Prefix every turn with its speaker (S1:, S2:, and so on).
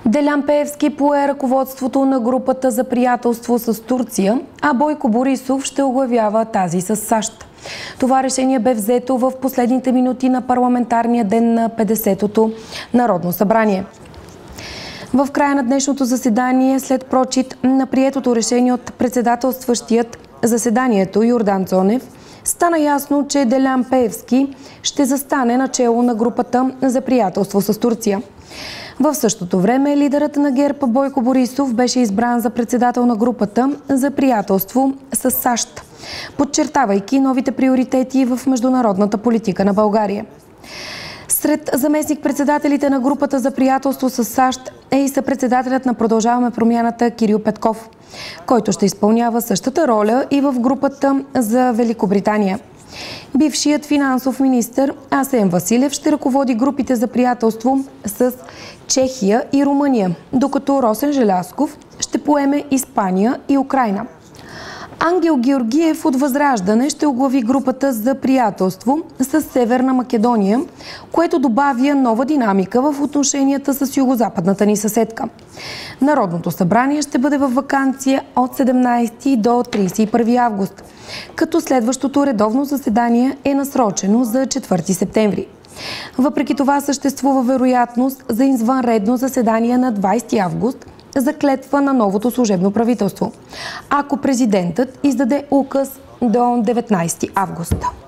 S1: Делян Пеевски пое ръководството на групата за приятелство с Турция, а Бойко Борисов ще оглавява тази с САЩ. Това решение бе взето в последните минути на парламентарния ден на 50-то Народно събрание. В края на днешното заседание, след прочит на приетото решение от председателстващият заседанието Йордан Цонев, стана ясно, че Делян Пеевски ще застане начело на групата за приятелство с Турция. В същото време лидерът на ГЕРБ Бойко Борисов беше избран за председател на групата за приятелство с САЩ, подчертавайки новите приоритети в международната политика на България. Сред заместник-председателите на групата за приятелство с САЩ е и съпредседателят на Продължаваме промяната Кирил Петков, който ще изпълнява същата роля и в групата за Великобритания. Бившият финансов министър Асен Василев ще ръководи групите за приятелство с Чехия и Румъния, докато Росен Желязков ще поеме Испания и Украйна. Ангел Георгиев от Възраждане ще оглави групата за приятелство с Северна Македония, което добавя нова динамика в отношенията с югозападната ни съседка. Народното събрание ще бъде във ваканция от 17 до 31 август, като следващото редовно заседание е насрочено за 4 септември. Въпреки това съществува вероятност за извънредно заседание на 20 август, за клетва на новото служебно правителство, ако президентът издаде указ до 19 август.